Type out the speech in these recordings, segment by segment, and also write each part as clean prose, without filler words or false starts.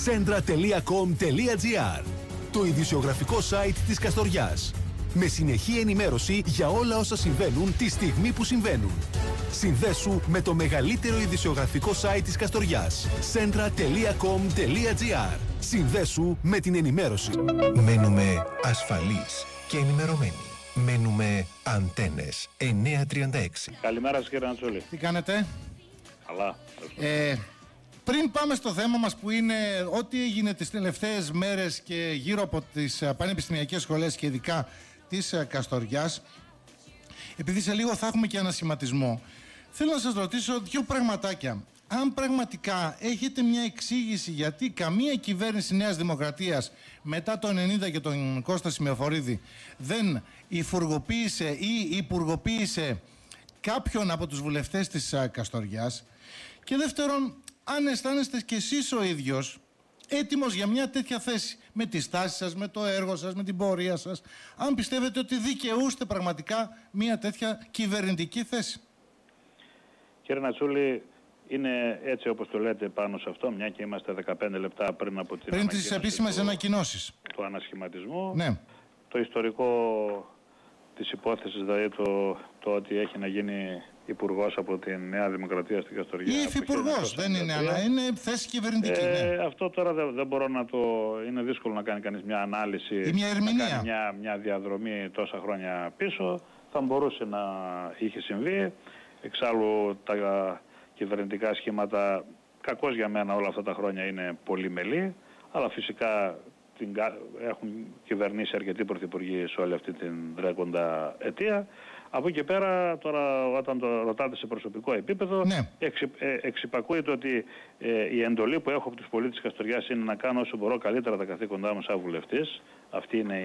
Centra.com.gr, το ειδησιογραφικό site της Καστοριάς. Με συνεχή ενημέρωση για όλα όσα συμβαίνουν τη στιγμή που συμβαίνουν. Συνδέσου με το μεγαλύτερο ειδησιογραφικό site της Καστοριάς. Centra.com.gr. Συνδέσου με την ενημέρωση. Μένουμε ασφαλείς και ενημερωμένοι. Μένουμε Αντένες 936. Καλημέρα σας κύριε Αντσούλη. Τι κάνετε? Καλά. Πριν πάμε στο θέμα μας που είναι ό,τι έγινε τις τελευταίες μέρες και γύρω από τις πανεπιστημιακές σχολές και ειδικά της Καστοριάς, επειδή σε λίγο θα έχουμε και ανασχηματισμό, θέλω να σας ρωτήσω δύο πραγματάκια. Αν πραγματικά έχετε μια εξήγηση γιατί καμία κυβέρνηση Νέας Δημοκρατίας μετά το 90 και τον Κώστα Σημεοφορίδη δεν υφουργοποίησε ή υπουργοποίησε κάποιον από τους βουλευτές της Καστοριάς, και δεύτερον, αν αισθάνεστε κι εσείς ο ίδιος έτοιμος για μια τέτοια θέση, με τη στάση σας, με το έργο σας, με την πορεία σας, αν πιστεύετε ότι δικαιούστε πραγματικά μια τέτοια κυβερνητική θέση. Κύριε Νατσούλη, είναι έτσι όπως το λέτε πάνω σε αυτό, μια και είμαστε 15 λεπτά πριν τις επίσημες ανακοινώσεις του ανασχηματισμού. Ναι. Το ιστορικό της υπόθεσης, δηλαδή το ότι έχει να γίνει υπουργός από τη Νέα Δημοκρατία στην Καστοριά. Ή υφυπουργός, δεν είναι, αλλά είναι θέση κυβερνητική. Ναι. Αυτό τώρα δεν μπορώ να το... Είναι δύσκολο να κάνει κανείς μια ανάλυση ή μια ερμηνεία. Να κάνει μια διαδρομή τόσα χρόνια πίσω. Θα μπορούσε να είχε συμβεί. Εξάλλου τα κυβερνητικά σχήματα, κακώς για μένα όλα αυτά τα χρόνια, είναι πολυμελή. Αλλά φυσικά έχουν κυβερνήσει αρκετοί πρωθυπουργοί σε όλη αυτή την τρέχοντα αιτία. Από εκεί πέρα, τώρα όταν το ρωτάτε σε προσωπικό επίπεδο, ναι, εξυπακούεται ότι η εντολή που έχω από τους πολίτες της Καστοριάς είναι να κάνω όσο μπορώ καλύτερα τα καθήκοντά μου σαν βουλευτής. Αυτή είναι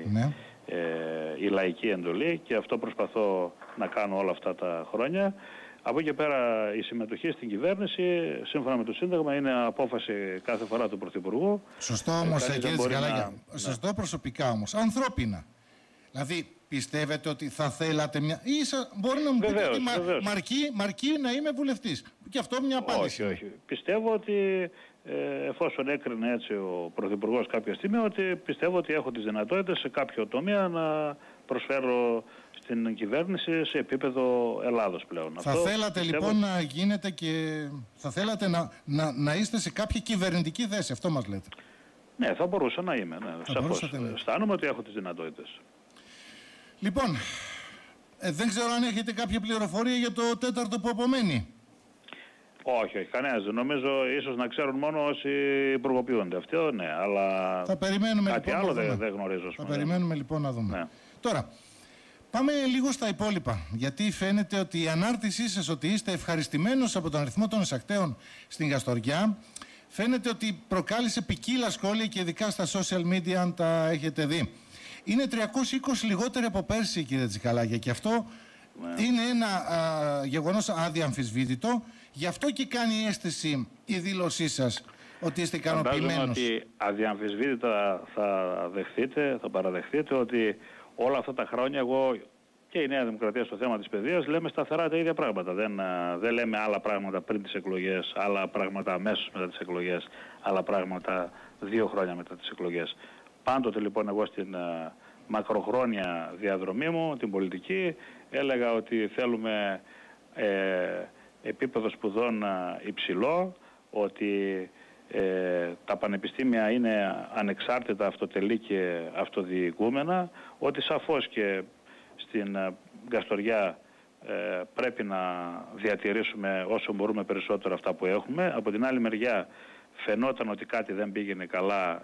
η λαϊκή εντολή και αυτό προσπαθώ να κάνω όλα αυτά τα χρόνια. Από εκεί πέρα η συμμετοχή στην κυβέρνηση, σύμφωνα με το Σύνταγμα, είναι απόφαση κάθε φορά του Πρωθυπουργού. Σωστό όμως, κύριε Τσικαλάκια. Σωστό προσωπικά όμως. Ανθρώπινα. Δηλαδή, πιστεύετε ότι θα θέλατε μια... Μπορεί να μου πείτε ότι μαρκεί να είμαι βουλευτής. Και αυτό μια απάντηση. Όχι. Πιστεύω ότι εφόσον έκρινε έτσι ο Πρωθυπουργός κάποια στιγμή, ότι πιστεύω ότι έχω τις δυνατότητες σε κάποιο τομέα να προσφέρω στην κυβέρνηση σε επίπεδο Ελλάδος πλέον. Θα θέλατε λοιπόν να γίνετε και θα θέλατε να είστε σε κάποια κυβερνητική θέση, αυτό μας λέτε? Ναι, θα μπορούσα να είμαι. Ναι, σαφώς. Αισθάνομαι ότι έχω τις δυνατότητες. Λοιπόν, δεν ξέρω αν έχετε κάποια πληροφορία για το τέταρτο που απομένει. Όχι, κανένας. Νομίζω ίσως να ξέρουν μόνο όσοι υπουργοποιούνται. Αυτό ναι, αλλά θα περιμένουμε, κάτι λοιπόν, άλλο δεν γνωρίζω. Θα περιμένουμε λοιπόν να δούμε. Ναι. Τώρα, πάμε λίγο στα υπόλοιπα, γιατί φαίνεται ότι η ανάρτησή σας ότι είστε ευχαριστημένος από τον αριθμό των εισακτέων στην Καστοριά φαίνεται ότι προκάλεσε ποικίλα σχόλια και ειδικά στα social media, αν τα έχετε δει. Είναι 320 λιγότεροι από πέρσι, κύριε Τσικαλάκια, και αυτό είναι ένα γεγονός αδιαμφισβήτητο. Γι' αυτό και κάνει αίσθηση η δήλωσή σας ότι είστε ικανοποιημένος. Φαντάζομαι ότι αδιαμφισβήτητα θα παραδεχτείτε ότι όλα αυτά τα χρόνια εγώ και η Νέα Δημοκρατία στο θέμα της παιδείας λέμε σταθερά τα ίδια πράγματα. Δεν λέμε άλλα πράγματα πριν τις εκλογές, άλλα πράγματα αμέσως μετά τις εκλογές, άλλα πράγματα 2 χρόνια μετά τις εκλογές. Πάντοτε λοιπόν εγώ στην μακροχρόνια διαδρομή μου, την πολιτική, έλεγα ότι θέλουμε επίπεδο σπουδών υψηλό, ότι τα πανεπιστήμια είναι ανεξάρτητα, αυτοτελή και αυτοδιοικούμενα, ότι σαφώς και στην Καστοριά πρέπει να διατηρήσουμε όσο μπορούμε περισσότερο αυτά που έχουμε. Από την άλλη μεριά φαινόταν ότι κάτι δεν πήγαινε καλά.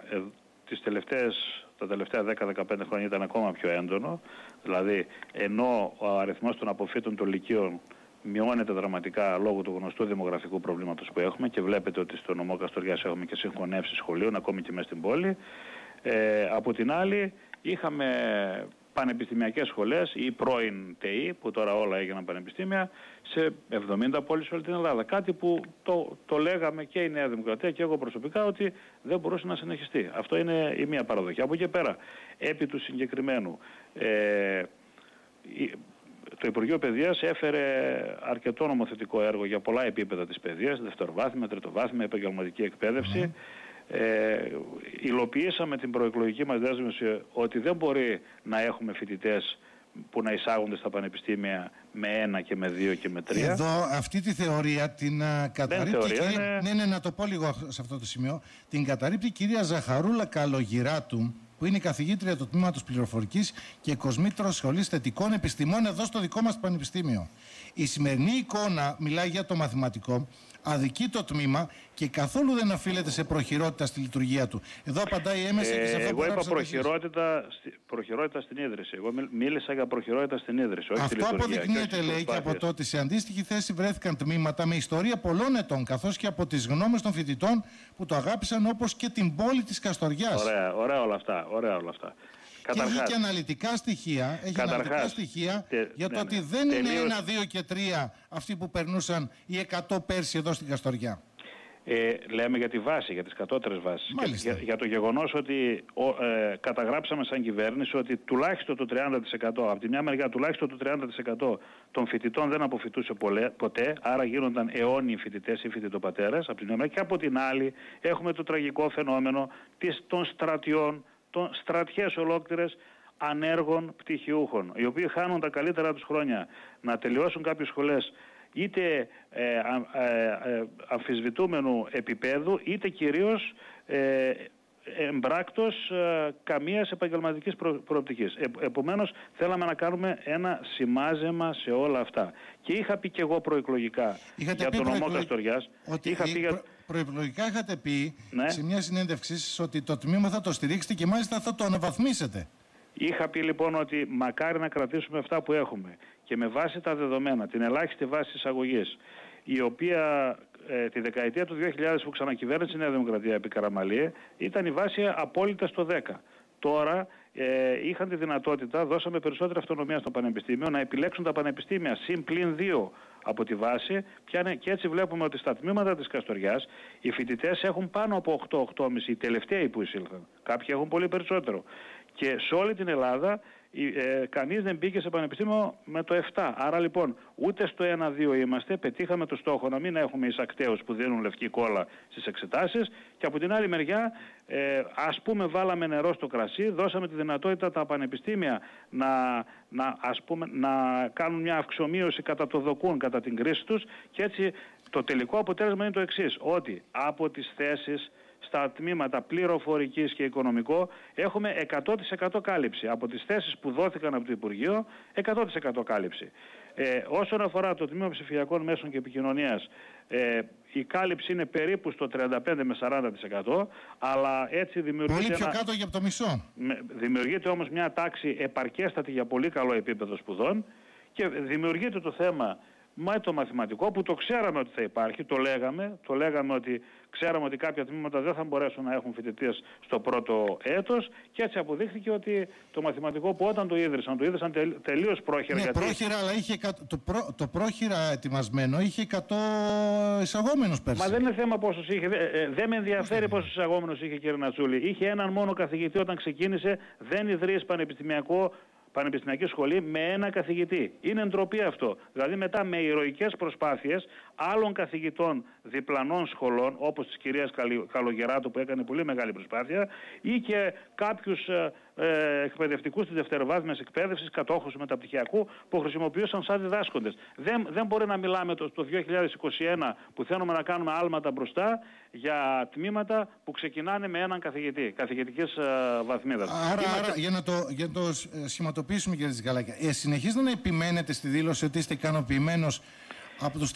Τα τελευταία 10-15 χρόνια ήταν ακόμα πιο έντονο. Δηλαδή, ενώ ο αριθμός των αποφύτων των λυκείων μειώνεται δραματικά λόγω του γνωστού δημογραφικού προβλήματος που έχουμε, και βλέπετε ότι στο νομό Καστοριάς έχουμε και συγχωνεύσεις σχολείων, ακόμη και μέσα στην πόλη. Από την άλλη, είχαμε πανεπιστημιακές σχολές ή πρώην ΤΕΗ, που τώρα όλα έγιναν πανεπιστήμια, σε 70 πόλεις σε όλη την Ελλάδα. Κάτι που το λέγαμε και η Νέα Δημοκρατία και εγώ προσωπικά ότι δεν μπορούσε να συνεχιστεί. Αυτό είναι η μία παραδοχή. Από εκεί πέρα, επί του συγκεκριμένου, το Υπουργείο Παιδείας έφερε αρκετό νομοθετικό έργο για πολλά επίπεδα της παιδείας, δευτεροβάθμια, τριτοβάθμια, επαγγελματική εκπαίδευση. υλοποιήσαμε την προεκλογική μας δέσμευση ότι δεν μπορεί να έχουμε φοιτητές που να εισάγονται στα πανεπιστήμια με 1 και με 2 και με 3. Εδώ αυτή τη θεωρία την καταρρίπτει. Ναι, να το πω λίγο σε αυτό το σημείο. Την καταρρίπτει η κυρία Ζαχαρούλα Καλογυράτου, που είναι καθηγήτρια του Τμήματος Πληροφορικής και Κοσμήτρος Σχολής Θετικών Επιστημών εδώ στο δικό μας πανεπιστήμιο. Η σημερινή εικόνα μιλάει για το μαθηματικό, αδικεί το τμήμα και καθόλου δεν οφείλεται σε προχειρότητα στη λειτουργία του. Εδώ απαντάει έμεσα και σε αυτό που εγώ είπα προχειρότητα στην ίδρυση. Εγώ μίλησα για προχειρότητα στην ίδρυση. Όχι αυτό αποδεικνύεται, λέει, και από το ότι σε αντίστοιχη θέση βρέθηκαν τμήματα με ιστορία πολλών ετών, καθώς και από τις γνώμες των φοιτητών που το αγάπησαν, όπως και την πόλη της Καστοριάς. Ωραία όλα αυτά. Και έχει και αναλυτικά στοιχεία, για το ότι δεν είναι 1, 2 και 3 αυτοί που περνούσαν οι 100 πέρσι εδώ στην Καστοριά. Λέμε για τη βάση, για τις κατώτερες βάσεις. Για το γεγονός ότι καταγράψαμε σαν κυβέρνηση ότι τουλάχιστον το 30%, από τη μια μεριά τουλάχιστον το 30% των φοιτητών δεν αποφοιτούσε ποτέ, άρα γίνονταν αιώνιοι φοιτητές ή φοιτητοπατέρες, από την μια μεριά, και από την άλλη έχουμε το τραγικό φαινόμενο των στρατιών, των στρατιές ολόκληρες ανέργων πτυχιούχων, οι οποίοι χάνουν τα καλύτερα τους χρόνια να τελειώσουν κάποιες σχολές είτε αμφισβητούμενου επίπεδου, είτε κυρίως εμπράκτος καμίας επαγγελματικής προοπτικής. Επομένως θέλαμε να κάνουμε ένα σημάζεμα σε όλα αυτά. Και είχα πει και εγώ προεκλογικά για τον νομό Καστοριάς. Προεκλογικά είχατε πει, ναι, σε μια συνέντευξή σας ότι το τμήμα θα το στηρίξετε και μάλιστα θα το αναβαθμίσετε. Είχα πει λοιπόν ότι μακάρι να κρατήσουμε αυτά που έχουμε και με βάση τα δεδομένα, την ελάχιστη βάση εισαγωγής, η οποία τη δεκαετία του 2000 που ξανακυβέρνησε η Νέα Δημοκρατία επί Καραμαλή ήταν η βάση απόλυτα στο 10. Τώρα είχαν τη δυνατότητα, δώσαμε περισσότερη αυτονομία στο πανεπιστήμιο, να επιλέξουν τα πανεπιστήμια +2 από τη βάση, και έτσι βλέπουμε ότι στα τμήματα της Καστοριάς οι φοιτητές έχουν πάνω από 8-8,5, οι τελευταίοι που εισήλθαν. Κάποιοι έχουν πολύ περισσότερο. Και σε όλη την Ελλάδα κανείς δεν μπήκε σε πανεπιστήμιο με το 7. Άρα λοιπόν ούτε στο 1-2 είμαστε, πετύχαμε το στόχο να μην έχουμε εισακταίους που δίνουν λευκή κόλλα στις εξετάσεις, και από την άλλη μεριά ας πούμε βάλαμε νερό στο κρασί, δώσαμε τη δυνατότητα τα πανεπιστήμια να κάνουν μια αυξομοίωση κατά το δοκούν, κατά την κρίση τους, και έτσι το τελικό αποτέλεσμα είναι το εξής, ότι από τις θέσεις στα τμήματα πληροφορικής και οικονομικό έχουμε 100% κάλυψη. Από τις θέσεις που δόθηκαν από το Υπουργείο, 100% κάλυψη. Όσον αφορά το τμήμα ψηφιακών μέσων και επικοινωνίας, η κάλυψη είναι περίπου στο 35 με 40%, αλλά έτσι δημιουργείται... Πολύ πιο κάτω για το μισό. Δημιουργείται όμως μια τάξη επαρκέστατη για πολύ καλό επίπεδο σπουδών, και δημιουργείται το θέμα με το μαθηματικό, που το ξέραμε ότι θα υπάρχει, το λέγαμε ότι ξέραμε ότι κάποια τμήματα δεν θα μπορέσουν να έχουν φοιτητές στο πρώτο έτος, και έτσι αποδείχθηκε ότι το μαθηματικό που όταν το ίδρυσαν τελείως πρόχειρα. Ναι, πρόχειρα, αλλά είχε το πρόχειρα ετοιμασμένο είχε 100 εισαγόμενους πέρσι. Μα δεν είναι θέμα πόσους είχε, δεν με ενδιαφέρει πόσους εισαγόμενους είχε, κύριε Νατσούλη. Είχε έναν μόνο καθηγητή όταν ξεκίνησε, δεν ιδρύει πανεπιστημιακή σχολή με ένα καθηγητή. Είναι ντροπή αυτό. Δηλαδή μετά με ηρωικές προσπάθειες άλλων καθηγητών διπλανών σχολών, όπως της κυρίας Καλογεράτου που έκανε πολύ μεγάλη προσπάθεια, ή και κάποιους εκπαιδευτικούς της δευτεροβάθμιας εκπαίδευσης, κατόχους μεταπτυχιακού, που χρησιμοποιούσαν σαν διδάσκοντες. Δεν μπορεί να μιλάμε το 2021 που θέλουμε να κάνουμε άλματα μπροστά για τμήματα που ξεκινάνε με έναν καθηγητή, καθηγητικής βαθμίδας. Άρα για να το σχηματοποιήσουμε, κύριε Τζικαλάκη, συνεχίζετε να επιμένετε στη δήλωση ότι είστε ικανοποιημένος από τους 320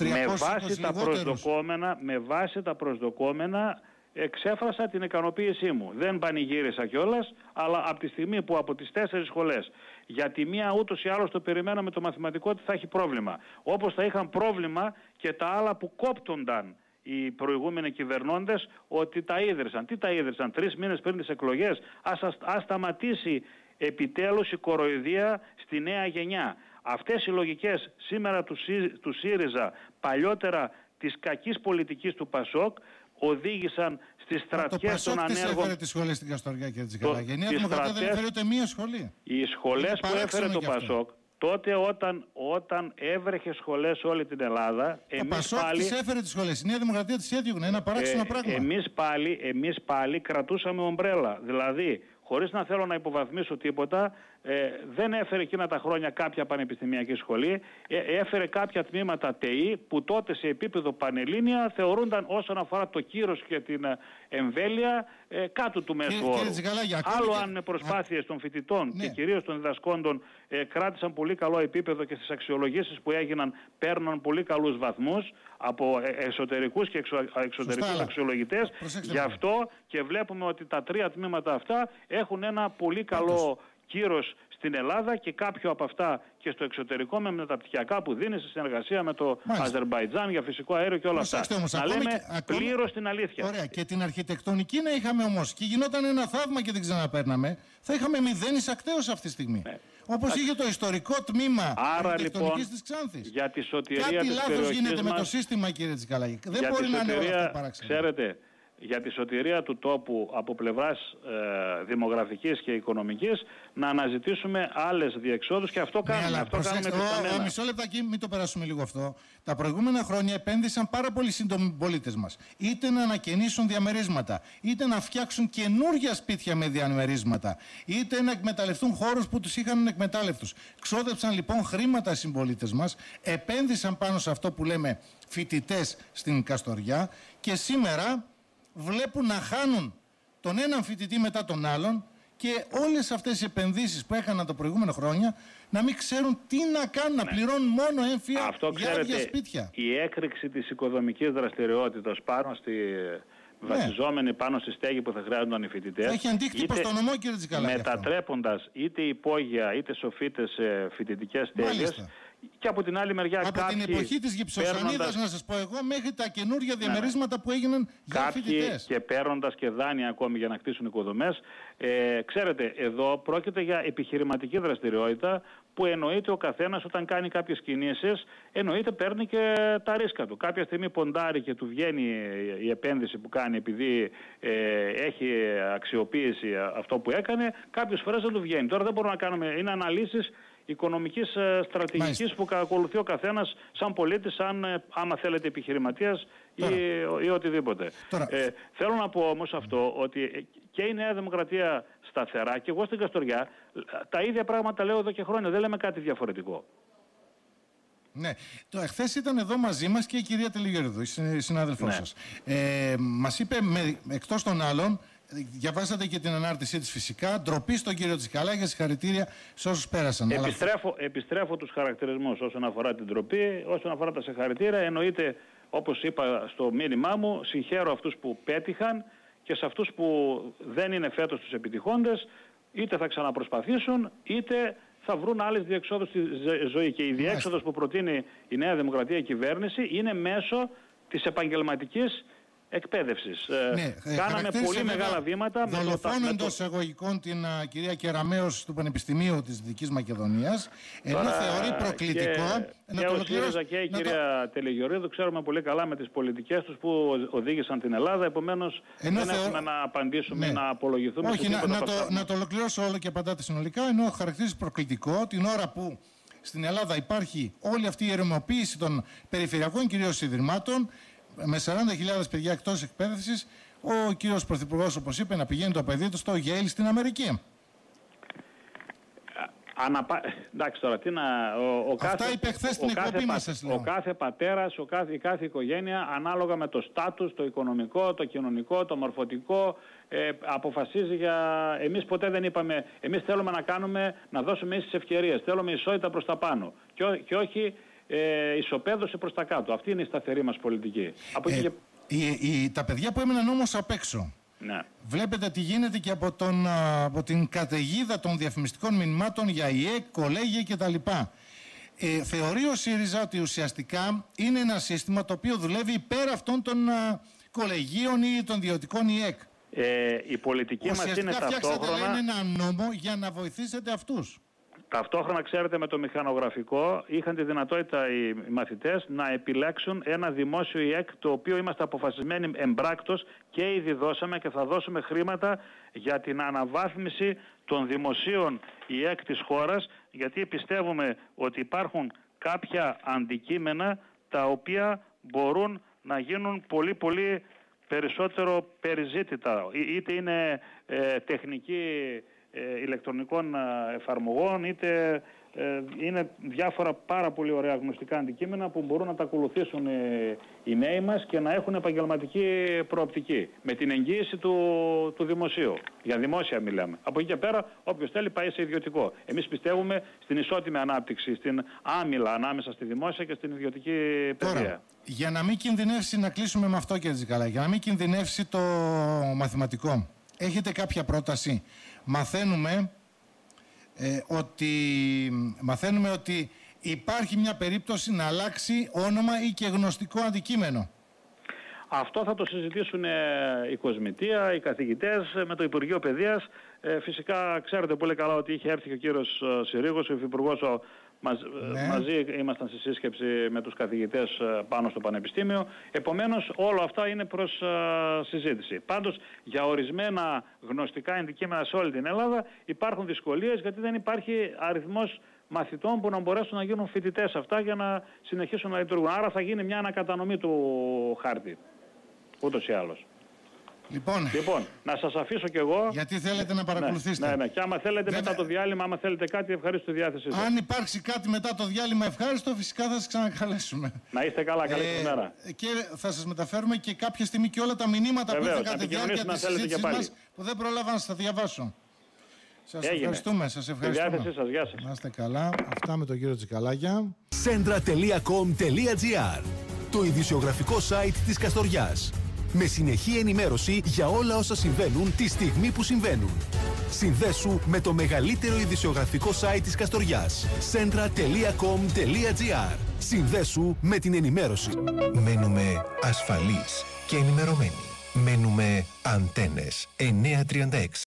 με βάση τα προσδοκόμενα εξέφρασα την ικανοποίησή μου. Δεν πανηγύρισα κιόλας, αλλά από τη στιγμή που από τις 4 σχολές, για τη μία ούτως ή άλλως το περιμέναμε το μαθηματικό ότι θα έχει πρόβλημα, όπως θα είχαν πρόβλημα και τα άλλα που κόπτονταν οι προηγούμενοι κυβερνώντες ότι τα ίδρυσαν. Τι τα ίδρυσαν 3 μήνες πριν τις εκλογές? Ας σταματήσει επιτέλους η κοροϊδία στη νέα γενιά. Αυτές οι λογικές σήμερα του ΣΥΡΙΖΑ, παλιότερα της κακής πολιτικής του ΠΑΣΟΚ, οδήγησαν στις στρατιές των ανέργων. Το ΠΑΣΟΚ έφερε τις σχολές στην Καστοριά, κύριε Τζικαλάκη. Η Νέα Δημοκρατία δεν έφερε ούτε μία σχολή. Οι σχολές που έφερε το ΠΑΣΟΚ, τότε όταν έβρεχε σχολές σε όλη την Ελλάδα, εμείς πάλι... τις έφερε τις σχολές, η Νέα Δημοκρατία τις έδιωγνε, ένα παράξενο πράγμα. Εμείς πάλι κρατούσαμε ομπρέλα, δηλαδή χωρίς να θέλω να υποβαθμίσω τίποτα, δεν έφερε εκείνα τα χρόνια κάποια πανεπιστημιακή σχολή, έφερε κάποια τμήματα ΤΕΗ που τότε σε επίπεδο πανελλήνια θεωρούνταν όσον αφορά το κύρος και την εμβέλεια κάτω του μέσου όρου. Άλλο αν με προσπάθειες των φοιτητών και κυρίως των διδασκόντων κράτησαν πολύ καλό επίπεδο και στις αξιολογήσεις που έγιναν παίρναν πολύ καλούς βαθμούς από εσωτερικούς και εξωτερικούς αξιολογητές. Γι' αυτό και βλέπουμε ότι τα τρία τμήματα αυτά έχουν ένα πολύ καλό κύρος στην Ελλάδα και κάποιο από αυτά και στο εξωτερικό με μεταπτυχιακά που δίνει σε συνεργασία με το Αζερμπαϊτζάν για φυσικό αέριο και όλα αυτά. Να λέμε πλήρως την αλήθεια. Ωραία. Και την αρχιτεκτονική να είχαμε όμως και γινόταν ένα θαύμα και δεν ξαναπέρναμε, θα είχαμε μηδέν εισακτέως αυτή τη στιγμή. Όπως είχε το ιστορικό τμήμα αρχιτεκτονικής της Ξάνθης. Για τη σωτηρία κάτι της λάθος γίνεται μας, με το σύστημα, κύριε Τσικαλάκη. Δεν μπορεί να είναι όλα αυτά παράξενα. Ξέρετε, για τη σωτηρία του τόπου από πλευράς δημογραφικής και οικονομικής να αναζητήσουμε άλλες διεξόδους και αυτό κάνουμε. Αυτό κάνουμε επισταμμένα. Μισό λεπτάκι, μην το περάσουμε λίγο αυτό. Τα προηγούμενα χρόνια επένδυσαν πάρα πολύ σύντομοι πολίτες μας. Είτε να ανακαινήσουν διαμερίσματα, είτε να φτιάξουν καινούργια σπίτια με διαμερίσματα, είτε να εκμεταλλευτούν χώρους που τους είχαν εκμετάλλευτους. Ξόδεψαν λοιπόν χρήματα οι συμπολίτες μας, επένδυσαν πάνω σε αυτό που λέμε φοιτητές στην Καστοριά και σήμερα βλέπουν να χάνουν τον έναν φοιτητή μετά τον άλλον και όλες αυτές οι επενδύσεις που έκαναν τα προηγούμενα χρόνια να μην ξέρουν τι να κάνουν, να πληρώνουν μόνο έμφυα για άδεια σπίτια. Η έκρηξη της οικοδομικής δραστηριότητας πάνω στη... βασιζόμενοι πάνω στη στέγη που θα χρειάζονταν οι φοιτητές. Έχει αντίκτυπο στο νομό, κύριε Τσικαλάκη. Μετατρέποντας είτε υπόγεια είτε σοφίτες σε φοιτητικές στέγες. Και από την άλλη μεριά από την εποχή της Γυψοσανίδας, να σας πω εγώ, μέχρι τα καινούργια διαμερίσματα που έγιναν για φοιτητές. Και παίρνοντας και δάνεια ακόμη για να κτίσουν οικοδομές. Ξέρετε, εδώ πρόκειται για επιχειρηματική δραστηριότητα που εννοείται ο καθένας όταν κάνει κάποιες κινήσεις, εννοείται παίρνει και τα ρίσκα του. Κάποια στιγμή ποντάρει και του βγαίνει η επένδυση που κάνει επειδή έχει αξιοποίηση αυτό που έκανε, κάποιες φορές δεν του βγαίνει. Τώρα δεν μπορούμε να κάνουμε, είναι αναλύσεις οικονομικής στρατηγικής που ακολουθεί ο καθένας σαν πολίτης, σαν άμα θέλετε επιχειρηματίας ή οτιδήποτε. Θέλω να πω όμως αυτό, ότι και η Νέα Δημοκρατία σταθερά και εγώ στην Καστοριά τα ίδια πράγματα λέω εδώ και χρόνια, δεν λέμε κάτι διαφορετικό. Ναι. Εχθές ήταν εδώ μαζί μας και η κυρία Τελιγερίδου, η συνάδελφός σας. Μας είπε εκτός των άλλων, διαβάσατε και την ανάρτησή της φυσικά, ντροπή στον κύριο Τσικαλάκη και συγχαρητήρια σε όσους πέρασαν. Επιστρέφω τους χαρακτηρισμούς όσον αφορά την ντροπή, όσον αφορά τα συγχαρητήρια. Εννοείται, όπως είπα στο μήνυμά μου, συγχαίρω αυτούς που πέτυχαν και σε αυτούς που δεν είναι φέτος τους επιτυχώντες, είτε θα ξαναπροσπαθήσουν, είτε θα βρουν άλλες διεξόδους στη ζωή. Και η διέξοδος που προτείνει η Νέα Δημοκρατία κυβέρνηση είναι μέσω της επαγγελματικής εκπαίδευσης. Κάναμε πολύ μεγάλα βήματα. Δολοφόνο εντός εισαγωγικών την κυρία Κεραμέως του Πανεπιστημίου της Δυτικής Μακεδονίας, ενώ θεωρεί προκλητικό. Και η κυρία Τελιγερίδου ξέρουμε πολύ καλά με τις πολιτικές τους που οδήγησαν την Ελλάδα, επομένως δεν έχουμε να απαντήσουμε, να απολογηθούμε. Όχι, να το ολοκληρώσω όλο και απαντάτε συνολικά, ενώ χαρακτηρίζει προκλητικό την ώρα που στην Ελλάδα υπάρχει όλη αυτή η ερημοποίηση των περιφερειακών κυρίως ιδρυμάτων, με 40.000 παιδιά εκτός εκπαίδευσης, ο κύριος Πρωθυπουργός, όπως είπε, να πηγαίνει το παιδί του στο Yale στην Αμερική. Εντάξει τώρα, τι να... Αυτά είπε χθες στην εκπομπή μας. Ο κάθε πατέρας, η κάθε οικογένεια, ανάλογα με το στάτους, το οικονομικό, το κοινωνικό, το μορφωτικό, αποφασίζει για... Εμείς ποτέ δεν είπαμε, εμείς θέλουμε να δώσουμε ίσες ευκαιρίες, θέλουμε ισότητα προς τα πάνω και όχι ισοπαίδωση προς τα κάτω. Αυτή είναι η σταθερή μας πολιτική. Τα παιδιά που έμειναν όμως απ' έξω, ναι. Βλέπετε τι γίνεται και από την καταιγίδα των διαφημιστικών μηνυμάτων για ΙΕΚ, κολέγια κτλ. Θεωρεί ο ΣΥΡΙΖΑ ότι ουσιαστικά είναι ένα σύστημα το οποίο δουλεύει υπέρ αυτών των κολεγίων ή των ιδιωτικών ΙΕΚ. Η πολιτική μας είναι ταυτόχρονα... Ουσιαστικά φτιάξατε ένα νόμο για να βοηθήσετε αυτούς. Ταυτόχρονα, ξέρετε, με το μηχανογραφικό είχαν τη δυνατότητα οι μαθητές να επιλέξουν ένα δημόσιο ΙΕΚ, το οποίο είμαστε αποφασισμένοι εμπράκτος και ήδη δώσαμε και θα δώσουμε χρήματα για την αναβάθμιση των δημοσίων ΙΕΚ της χώρας, γιατί πιστεύουμε ότι υπάρχουν κάποια αντικείμενα τα οποία μπορούν να γίνουν πολύ πολύ περισσότερο περιζήτητα. Είτε είναι τεχνική ηλεκτρονικών εφαρμογών, είτε είναι διάφορα πάρα πολύ ωραία γνωστικά αντικείμενα που μπορούν να τα ακολουθήσουν οι νέοι μας και να έχουν επαγγελματική προοπτική με την εγγύηση του δημοσίου. Για δημόσια μιλάμε. Από εκεί και πέρα όποιος θέλει πάει σε ιδιωτικό. Εμείς πιστεύουμε στην ισότιμη ανάπτυξη, στην άμυλα ανάμεσα στη δημόσια και στην ιδιωτική παιδεία. Τώρα, για να μην κινδυνεύσει, να κλείσουμε με αυτό, κύριε Τζικαλάκη, για να μην κινδυνεύσει το μαθηματικό, έχετε κάποια πρόταση? Μαθαίνουμε ότι υπάρχει μια περίπτωση να αλλάξει όνομα ή και γνωστικό αντικείμενο. Αυτό θα το συζητήσουν η Κοσμητεία, οι καθηγητές με το Υπουργείο Παιδείας. Φυσικά ξέρετε πολύ καλά ότι είχε έρθει και ο κύριος Συρίγος, ο Υφυπουργός, μαζί ήμασταν στη σύσκεψη με τους καθηγητές πάνω στο Πανεπιστήμιο. Επομένως όλα αυτά είναι προς συζήτηση. Πάντως για ορισμένα γνωστικά αντικείμενα σε όλη την Ελλάδα υπάρχουν δυσκολίες, γιατί δεν υπάρχει αριθμός μαθητών που να μπορέσουν να γίνουν φοιτητές αυτά για να συνεχίσουν να λειτουργούν. Άρα θα γίνει μια ανακατανομή του χάρτη, ούτως ή άλλως. Λοιπόν, να σας αφήσω κι εγώ. Γιατί θέλετε να παρακολουθήσετε. Ναι. Και άμα θέλετε μετά το διάλειμμα, άμα θέλετε κάτι, ευχαριστώ τη διάθεσή σας. Αν υπάρξει κάτι μετά το διάλειμμα, ευχάριστο, φυσικά θα σας ξανακαλέσουμε. Να είστε καλά, καλή ημέρα. Και θα σας μεταφέρουμε και κάποια στιγμή και όλα τα μηνύματα που ήρθαν κατά τη διάρκεια της συζήτησης μας, που δεν πρόλαβα να σας διαβάσω. Σας ευχαριστούμε. Σας ευχαριστούμε. Τη διάθεσή σας, γεια σας. Να είστε καλά. Αυτά με τον κύριο Τζικαλάκια. Centra.com.gr, το ειδησιογραφικό site της Καστοριάς. Με συνεχή ενημέρωση για όλα όσα συμβαίνουν τη στιγμή που συμβαίνουν. Συνδέσου με το μεγαλύτερο ειδησιογραφικό site της Καστοριάς. Centra.com.gr. Συνδέσου με την ενημέρωση. Μένουμε ασφαλείς και ενημερωμένοι. Μένουμε Αντένες 936.